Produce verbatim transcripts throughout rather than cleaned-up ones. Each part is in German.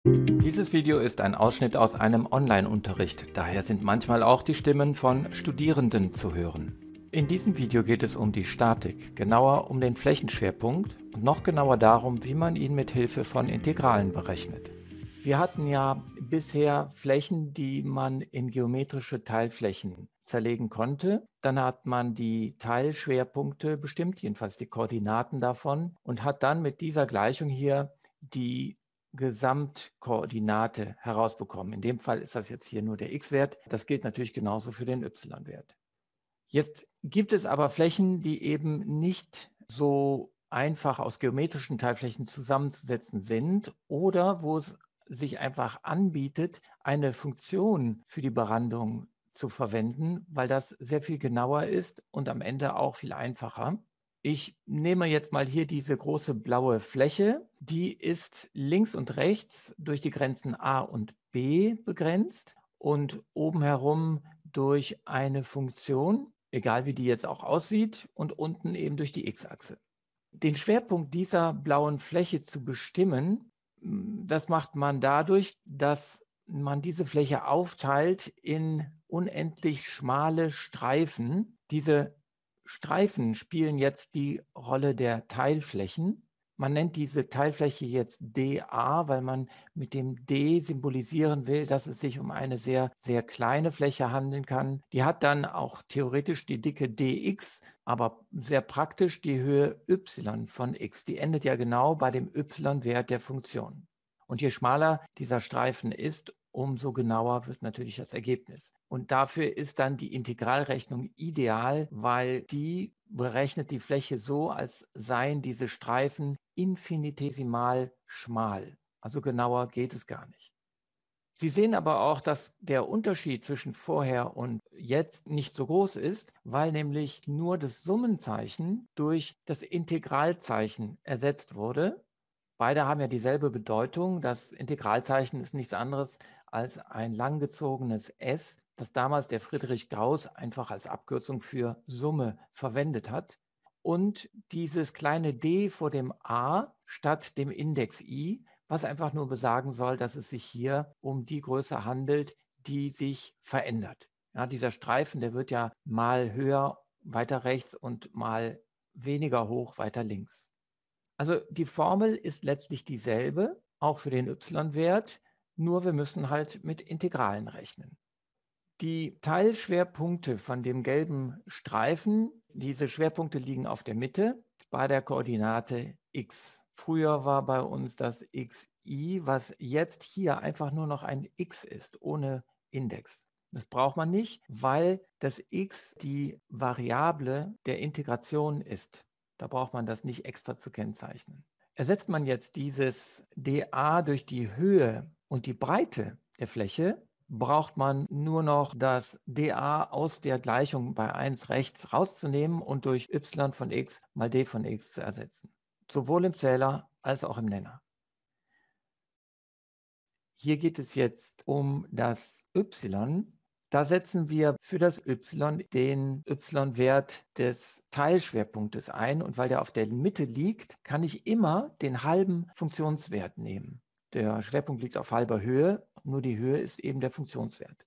Dieses Video ist ein Ausschnitt aus einem Online-Unterricht, daher sind manchmal auch die Stimmen von Studierenden zu hören. In diesem Video geht es um die Statik, genauer um den Flächenschwerpunkt und noch genauer darum, wie man ihn mit Hilfe von Integralen berechnet. Wir hatten ja bisher Flächen, die man in geometrische Teilflächen zerlegen konnte. Dann hat man die Teilschwerpunkte bestimmt, jedenfalls die Koordinaten davon, und hat dann mit dieser Gleichung hier die Gesamtkoordinate herausbekommen. In dem Fall ist das jetzt hier nur der x-Wert. Das gilt natürlich genauso für den y-Wert. Jetzt gibt es aber Flächen, die eben nicht so einfach aus geometrischen Teilflächen zusammenzusetzen sind oder wo es sich einfach anbietet, eine Funktion für die Berandung zu verwenden, weil das sehr viel genauer ist und am Ende auch viel einfacher. Ich nehme jetzt mal hier diese große blaue Fläche. Die ist links und rechts durch die Grenzen a und b begrenzt und oben herum durch eine Funktion, egal wie die jetzt auch aussieht, und unten eben durch die x-Achse. Den Schwerpunkt dieser blauen Fläche zu bestimmen, das macht man dadurch, dass man diese Fläche aufteilt in unendlich schmale Streifen. Diese Streifen spielen jetzt die Rolle der Teilflächen. Man nennt diese Teilfläche jetzt dA, weil man mit dem D symbolisieren will, dass es sich um eine sehr, sehr kleine Fläche handeln kann. Die hat dann auch theoretisch die Dicke dx, aber sehr praktisch die Höhe y von x. Die endet ja genau bei dem y-Wert der Funktion. Und je schmaler dieser Streifen ist, umso genauer wird natürlich das Ergebnis. Und dafür ist dann die Integralrechnung ideal, weil die berechnet die Fläche so, als seien diese Streifen infinitesimal schmal. Also genauer geht es gar nicht. Sie sehen aber auch, dass der Unterschied zwischen vorher und jetzt nicht so groß ist, weil nämlich nur das Summenzeichen durch das Integralzeichen ersetzt wurde. Beide haben ja dieselbe Bedeutung. Das Integralzeichen ist nichts anderes als ein langgezogenes S, das damals der Friedrich Gauß einfach als Abkürzung für Summe verwendet hat. Und dieses kleine d vor dem a statt dem Index i, was einfach nur besagen soll, dass es sich hier um die Größe handelt, die sich verändert. Ja, dieser Streifen, der wird ja mal höher weiter rechts und mal weniger hoch weiter links. Also die Formel ist letztlich dieselbe, auch für den y-Wert, nur wir müssen halt mit Integralen rechnen. Die Teilschwerpunkte von dem gelben Streifen, diese Schwerpunkte liegen auf der Mitte bei der Koordinate x. Früher war bei uns das xi, was jetzt hier einfach nur noch ein x ist, ohne Index. Das braucht man nicht, weil das x die Variable der Integration ist. Da braucht man das nicht extra zu kennzeichnen. Ersetzt man jetzt dieses dA durch die Höhe und die Breite der Fläche, braucht man nur noch das dA aus der Gleichung bei eins rechts rauszunehmen und durch y von x mal d von x zu ersetzen. Sowohl im Zähler als auch im Nenner. Hier geht es jetzt um das y. Da setzen wir für das y den y-Wert des Teilschwerpunktes ein. Und weil der auf der Mitte liegt, kann ich immer den halben Funktionswert nehmen. Der Schwerpunkt liegt auf halber Höhe, nur die Höhe ist eben der Funktionswert.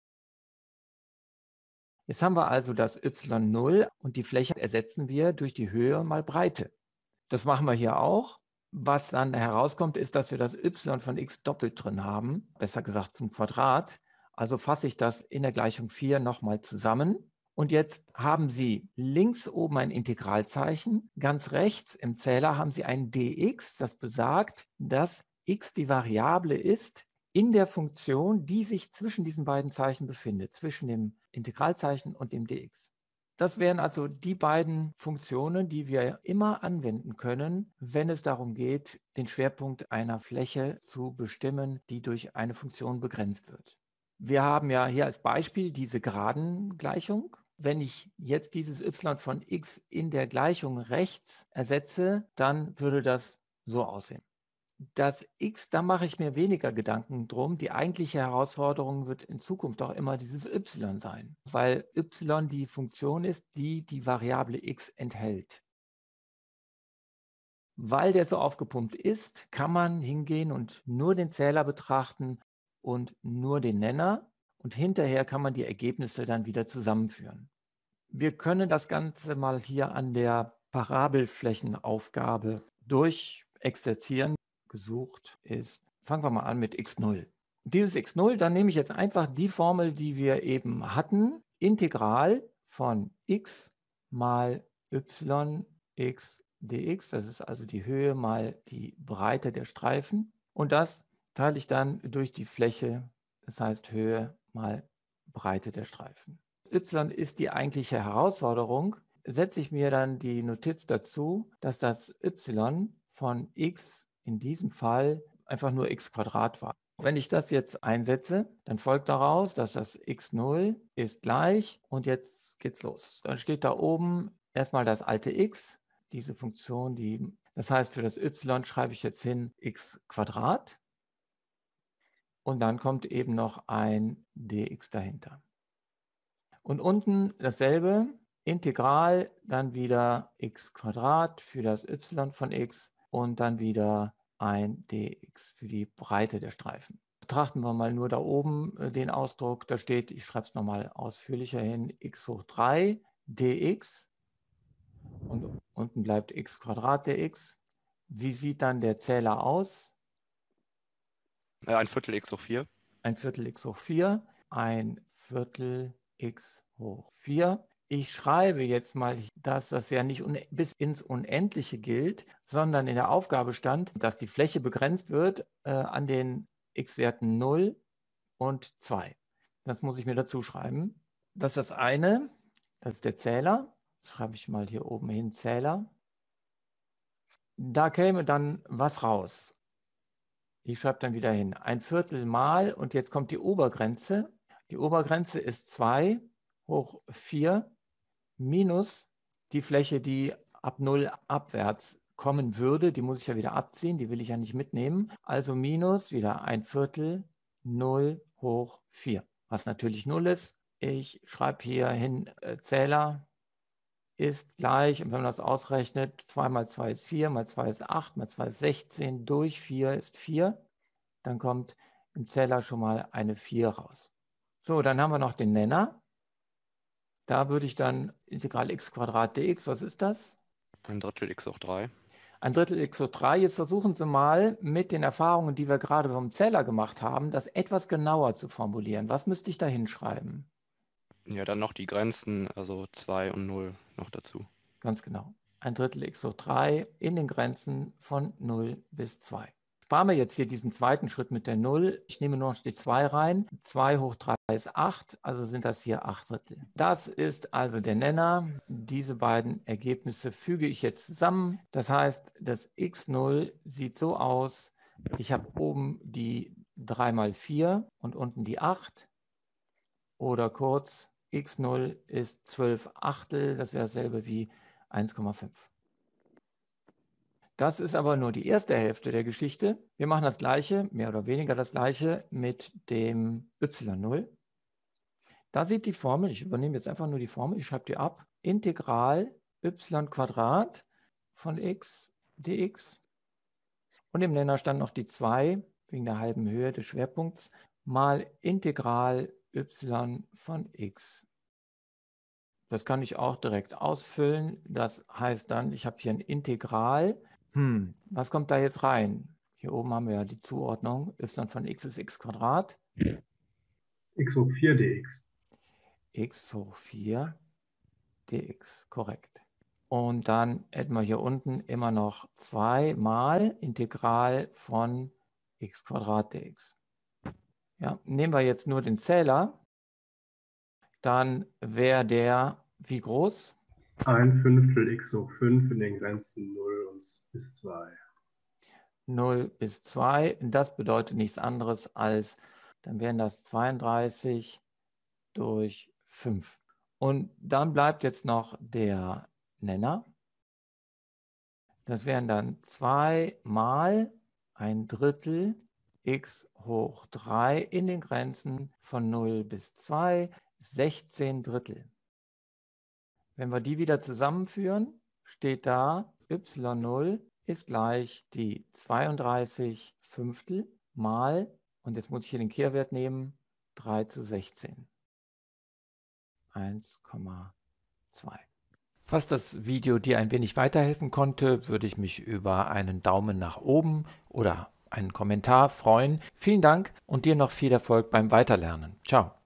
Jetzt haben wir also das y null und die Fläche ersetzen wir durch die Höhe mal Breite. Das machen wir hier auch. Was dann herauskommt, ist, dass wir das y von x doppelt drin haben, besser gesagt zum Quadrat. Also fasse ich das in der Gleichung vier nochmal zusammen. Und jetzt haben Sie links oben ein Integralzeichen, ganz rechts im Zähler haben Sie ein dx, das besagt, dass x die Variable ist in der Funktion, die sich zwischen diesen beiden Zeichen befindet, zwischen dem Integralzeichen und dem dx. Das wären also die beiden Funktionen, die wir immer anwenden können, wenn es darum geht, den Schwerpunkt einer Fläche zu bestimmen, die durch eine Funktion begrenzt wird. Wir haben ja hier als Beispiel diese Geradengleichung. Wenn ich jetzt dieses y von x in der Gleichung rechts ersetze, dann würde das so aussehen. Das x, da mache ich mir weniger Gedanken drum. Die eigentliche Herausforderung wird in Zukunft auch immer dieses y sein, weil y die Funktion ist, die die Variable x enthält. Weil der so aufgepumpt ist, kann man hingehen und nur den Zähler betrachten und nur den Nenner. Und hinterher kann man die Ergebnisse dann wieder zusammenführen. Wir können das Ganze mal hier an der Parabelflächenaufgabe durchexerzieren. Gesucht ist, fangen wir mal an mit x null. Dieses x null, dann nehme ich jetzt einfach die Formel, die wir eben hatten, Integral von x mal y x dx, das ist also die Höhe mal die Breite der Streifen. Und das teile ich dann durch die Fläche, das heißt Höhe mal Breite der Streifen. Y ist die eigentliche Herausforderung. Setze ich mir dann die Notiz dazu, dass das y von x in diesem Fall einfach nur x Quadrat war. Wenn ich das jetzt einsetze, dann folgt daraus, dass das x null ist gleich und jetzt geht's los. Dann steht da oben erstmal das alte x, diese Funktion, die, das heißt für das y schreibe ich jetzt hin x Quadrat und dann kommt eben noch ein dx dahinter. Und unten dasselbe, Integral, dann wieder x Quadrat für das y von x und dann wieder ein dx für die Breite der Streifen. Betrachten wir mal nur da oben äh, den Ausdruck, da steht, ich schreibe es nochmal ausführlicher hin, x hoch drei dx und unten bleibt x Quadrat dx. Wie sieht dann der Zähler aus? Äh, ein Viertel x hoch vier. Ein Viertel x hoch vier, ein Viertel x hoch vier. Ich schreibe jetzt mal, dass das ja nicht bis ins Unendliche gilt, sondern in der Aufgabe stand, dass die Fläche begrenzt wird äh, an den x-Werten null und zwei. Das muss ich mir dazu schreiben. Das ist das eine, das ist der Zähler. Das schreibe ich mal hier oben hin, Zähler. Da käme dann was raus. Ich schreibe dann wieder hin, ein Viertel mal und jetzt kommt die Obergrenze. Die Obergrenze ist zwei hoch vier minus die Fläche, die ab null abwärts kommen würde. Die muss ich ja wieder abziehen, die will ich ja nicht mitnehmen. Also minus wieder ein Viertel null hoch vier, was natürlich null ist. Ich schreibe hier hin, äh, Zähler ist gleich, und wenn man das ausrechnet, zwei mal zwei ist vier, mal zwei ist acht, mal zwei ist sechzehn, durch vier ist vier. Dann kommt im Zähler schon mal eine vier raus. So, dann haben wir noch den Nenner. Da würde ich dann Integral x Quadrat dx, was ist das? Ein Drittel x hoch drei. Ein Drittel x hoch drei. Jetzt versuchen Sie mal mit den Erfahrungen, die wir gerade vom Zähler gemacht haben, das etwas genauer zu formulieren. Was müsste ich da hinschreiben? Ja, dann noch die Grenzen, also zwei und null noch dazu. Ganz genau. Ein Drittel x hoch drei in den Grenzen von null bis zwei. Sparen wir jetzt hier diesen zweiten Schritt mit der null. Ich nehme nur noch die zwei rein. zwei hoch drei ist acht, also sind das hier acht Drittel. Das ist also der Nenner. Diese beiden Ergebnisse füge ich jetzt zusammen. Das heißt, das x null sieht so aus. Ich habe oben die drei mal vier und unten die acht. Oder kurz, x null ist zwölf Achtel. Das wäre dasselbe wie eins Komma fünf. Das ist aber nur die erste Hälfte der Geschichte. Wir machen das Gleiche, mehr oder weniger das Gleiche mit dem y null. Da sieht die Formel, ich übernehme jetzt einfach nur die Formel, ich schreibe die ab, Integral y Quadrat von x dx. Und im Nenner stand noch die zwei, wegen der halben Höhe des Schwerpunkts, mal Integral y von x. Das kann ich auch direkt ausfüllen. Das heißt dann, ich habe hier ein Integral. Hm, was kommt da jetzt rein? Hier oben haben wir ja die Zuordnung. Y von x ist x Quadrat. x hoch vier dx. X hoch vier dx, korrekt. Und dann hätten wir hier unten immer noch zwei mal Integral von x Quadrat dx. Ja, nehmen wir jetzt nur den Zähler, dann wäre der wie groß? Ein Fünftel x hoch fünf in den Grenzen null und bis zwei. null bis zwei. Das bedeutet nichts anderes als, dann wären das zweiunddreißig durch fünf. Und dann bleibt jetzt noch der Nenner. Das wären dann zwei mal ein Drittel x hoch drei in den Grenzen von null bis zwei, sechzehn Drittel. Wenn wir die wieder zusammenführen, steht da y null ist gleich die zweiunddreißig Fünftel mal, und jetzt muss ich hier den Kehrwert nehmen, drei zu sechzehn. eins Komma zwei. Falls das Video dir ein wenig weiterhelfen konnte, würde ich mich über einen Daumen nach oben oder einen Kommentar freuen. Vielen Dank und dir noch viel Erfolg beim Weiterlernen. Ciao.